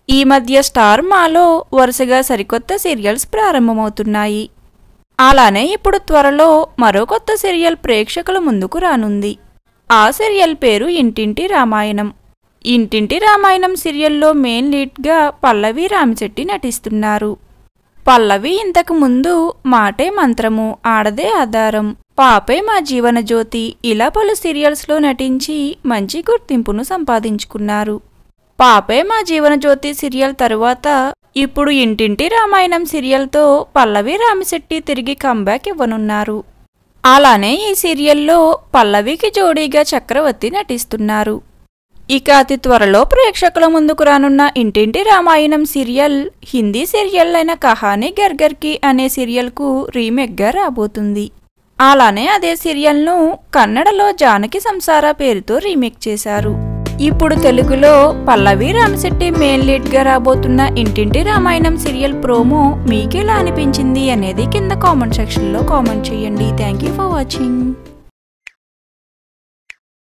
ఈ మధ్య స్టార్ మాలో వరుసగా సరికొత్త సీరియల్స్ ప్రారంభమవుతున్నాయి. అలానే ఇప్పుడు త్వరలో మరో కొత్త సీరియల్ ప్రేక్షకుల ముందుకు రానుంది. ఆ సీరియల్ పేరు ఇంటింటి రామాయణం. ఇంటింటి రామాయణం సీరియల్లో మెయిన్ లీడ్గా పల్లవి రామిశెట్టి నటిస్తున్నారు. పల్లవి ఇంతకు ముందు మాటే మంత్రము, ఆడదే ఆధారం, పాపే మా జీవన జ్యోతి ఇలా పలు సీరియల్స్లో నటించి మంచి గుర్తింపును సంపాదించుకున్నారు. పాపే మా జీవన జ్యోతి సీరియల్ తరువాత ఇప్పుడు ఇంటింటి రామాయణం సీరియల్తో పల్లవి రామిశెట్టి తిరిగి కంబ్యాక్ ఇవ్వనున్నారు. అలానే ఈ సీరియల్లో పల్లవికి జోడీగా చక్రవర్తి నటిస్తున్నారు. ఇక అతి త్వరలో ప్రేక్షకుల ముందుకు రానున్న ఇంటింటి రామాయణం సీరియల్ హిందీ సీరియల్ అయిన కహానీ ఘర్ ఘర్ కి అనే సీరియల్కు రీమేక్గా రాబోతుంది. అలానే అదే సీరియల్ను కన్నడలో జానకి సంసార పేరుతో రీమేక్ చేశారు. ఇప్పుడు తెలుగులో పల్లవి రామిశెట్టి మెయిన్ లీడ్గా రాబోతున్న ఇంటింటి రామాయణం సీరియల్ ప్రోమో మీకెలా అనిపించింది అనేది కింద కామెంట్ సెక్షన్లో కామెంట్ చేయండి. Thank you for watching.